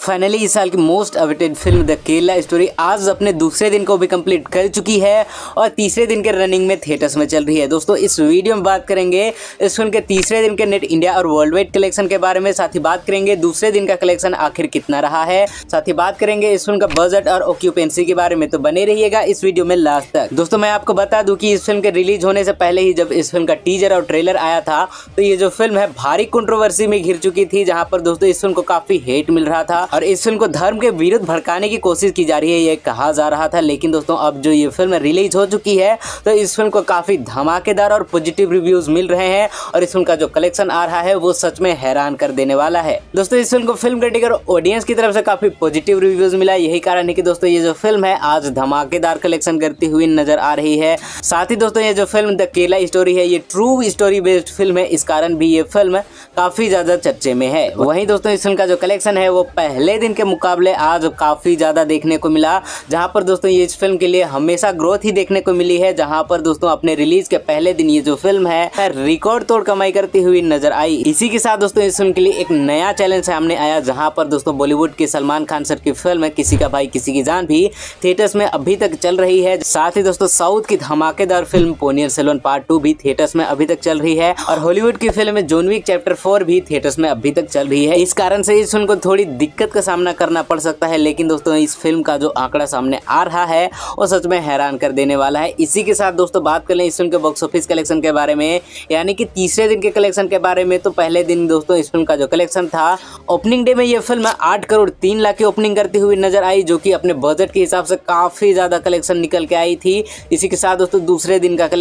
Finally इस साल की most awaited film the Kerala story आज अपने दूसरे दिन को भी कंप्लीट कर चुकी है और तीसरे दिन के रनिंग में थिएटर्स में चल रही है। दोस्तों इस वीडियो में बात करेंगे इस फिल्म के तीसरे दिन के नेट इंडिया और वर्ल्ड वाइड कलेक्शन के बारे में, साथ ही बात करेंगे दूसरे दिन का कलेक्शन आखिर कितना रहा है, साथ ही बात करेंगे इस फिल्म का बजट और ऑक्यूपेंसी के बारे में। तो बने रहिएगा इस वीडियो में लास्ट तक। दोस्तों मैं आपको बता दूं कि इस फिल्म के रिलीज होने से पहले ही जब इस फिल्म का टीजर और ट्रेलर आया था तो ये जो फिल्म है भारी कंट्रोवर्सी में घिर चुकी थी, जहां पर दोस्तों इस फिल्म को काफी हेट मिल रहा था और इस फिल्म को धर्म के विरुद्ध भड़काने की कोशिश की जा रही है ये कहा जा रहा था। लेकिन दोस्तों अब जो ये फिल्म रिलीज हो चुकी है तो इस फिल्म को काफी धमाकेदार और पॉजिटिव रिव्यूज मिल रहे हैं और इस फिल्म का जो कलेक्शन आ रहा है वो सच में हैरान कर देने वाला है। दोस्तों इस फिल्म को फिल्म क्रिटिक और ऑडियंस की तरफ से काफी पॉजिटिव रिव्यूज मिला, यही कारण है कि दोस्तों ये जो फिल्म है आज धमाकेदार कलेक्शन करती हुई नजर आ रही है। साथ ही दोस्तों ये जो फिल्म द केरला स्टोरी है ये ट्रू स्टोरी बेस्ड फिल्म है, इस कारण भी ये फिल्म काफी ज्यादा चर्चे में है। वहीं दोस्तों इस फिल्म का जो कलेक्शन है वो पहले दिन के मुकाबले आज काफी ज्यादा देखने को मिला, जहां पर दोस्तों ये इस फिल्म के लिए हमेशा ग्रोथ ही देखने को मिली है। जहां पर दोस्तों अपने रिलीज के पहले दिन ये जो फिल्म है रिकॉर्ड तोड़ कमाई करती हुई नजर आई। इसी के साथ दोस्तों इस फिल्म के लिए एक नया चैलेंज सामने आया, जहां पर दोस्तों बॉलीवुड के सलमान खान सर की फिल्म है किसी का भाई किसी की जान भी थिएटर्स में अभी तक चल रही है। साथ ही दोस्तों साउथ की धमाकेदार फिल्म पोनियर सेल्वन पार्ट 2 भी थिएटर्स में अभी तक चल रही है और हॉलीवुड की फिल्म जॉन विक चैप्टर 4 भी थिएटर्स में अभी तक चल रही है। इस कारण से इस फिल्म को थोड़ी दिक्कत का सामना करना पड़ सकता है, लेकिन दोस्तों इस फिल्म का जो आंकड़ा सामने आ रहा है वो सच में हैरान कर देने वाला है। इसी के साथ दोस्तों बात कर लें इस फिल्म के बॉक्स ऑफिस कलेक्शन के बारे में, यानी कि तीसरे दिन के कलेक्शन के बारे में। तो पहले दिन दोस्तों इस फिल्म का जो कलेक्शन था ओपनिंग डे में ये फिल्म 8 करोड़ 3 लाख की ओपनिंग करती हुई नजर आई, जो कि अपने बजट के हिसाब से काफी ज्यादा कलेक्शन निकल के आई थी। इसी के साथ दोस्तों दूसरे दिन का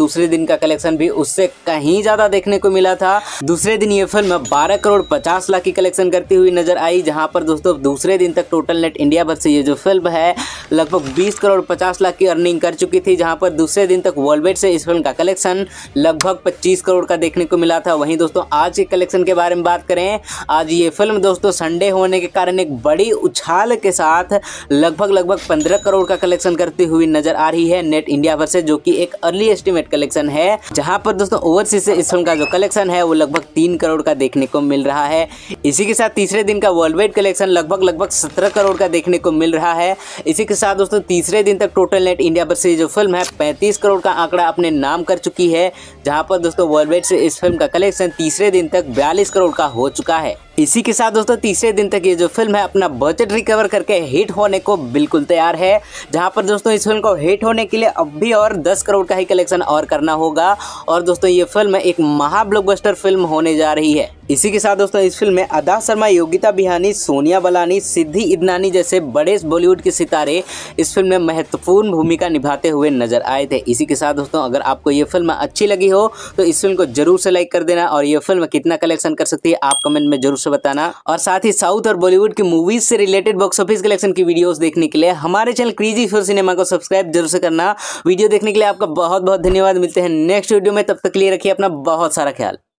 कलेक्शन भी उससे कहीं ज्यादा देखने को मिला था। दूसरे दिन ये फिल्म 12 करोड़ 50 लाख की कलेक्शन करती हुई नजर आई, जहां पर दोस्तों दूसरे दिन तक टोटल नेट इंडिया भर से ये जो फिल्म है लगभग 20 करोड़ 50 लाख की अर्निंग कर चुकी थी, जहां पर दूसरे दिन तक वर्ल्ड वाइड से इस फिल्म का कलेक्शन लगभग 25 करोड़ का देखने को मिला था। वहीं दोस्तों आज के कलेक्शन के बारे में बात करें, आज ये फिल्म दोस्तों संडे होने के कारण एक बड़ी उछाल के साथ लगभग 15 करोड़ का कलेक्शन करती हुई नजर आ रही है नेट इंडिया भर से, जो कि एक अर्ली एस्टिमेट कलेक्शन है। जहां पर दोस्तों ओवरसीज से इस फिल्म का जो कलेक्शन है वो लगभग 3 करोड़ का देखने को मिल रहा है। इसी के साथ तीसरे दिन का वर्ल्ड वाइड कलेक्शन लगभग 17 करोड़ का देखने को मिल रहा है। इसी के साथ दोस्तों तीसरे दिन तक टोटल नेट इंडिया पर से जो फिल्म है 35 करोड़ का आंकड़ा अपने नाम कर चुकी है, जहां पर दोस्तों वर्ल्ड वाइड से इस फिल्म का कलेक्शन तीसरे दिन तक 42 करोड़ का हो चुका है। इसी के साथ दोस्तों तीसरे दिन तक ये जो फिल्म है अपना बजट रिकवर करके हिट होने को बिल्कुल तैयार है, जहां पर दोस्तों इस फिल्म को हिट होने के लिए अब भी और 10 करोड़ का ही कलेक्शन और करना होगा और दोस्तों ये फिल्म एक महा ब्लॉकबस्टर फिल्म होने जा रही है। इसी के साथ दोस्तों इस फिल्म में अदा शर्मा, योगिता बिहानी, सोनिया बलानी, सिद्धि इदनानी जैसे बड़े बॉलीवुड के सितारे इस फिल्म में महत्वपूर्ण भूमिका निभाते हुए नजर आए थे। इसी के साथ दोस्तों अगर आपको ये फिल्म अच्छी लगी हो तो इस फिल्म को जरूर से लाइक कर देना और ये फिल्म कितना कलेक्शन कर सकती है आप कमेंट में जरूर से बताना। और साथ ही साउथ और बॉलीवुड की मूवीज से रिलेटेड बॉक्स ऑफिस कलेक्शन की वीडियोस देखने के लिए हमारे चैनल क्रेजी फॉर सिनेमा को सब्सक्राइब जरूर से करना। वीडियो देखने के लिए आपका बहुत बहुत धन्यवाद। मिलते हैं नेक्स्ट वीडियो में, तब तक के लिए रखिए अपना बहुत सारा ख्याल।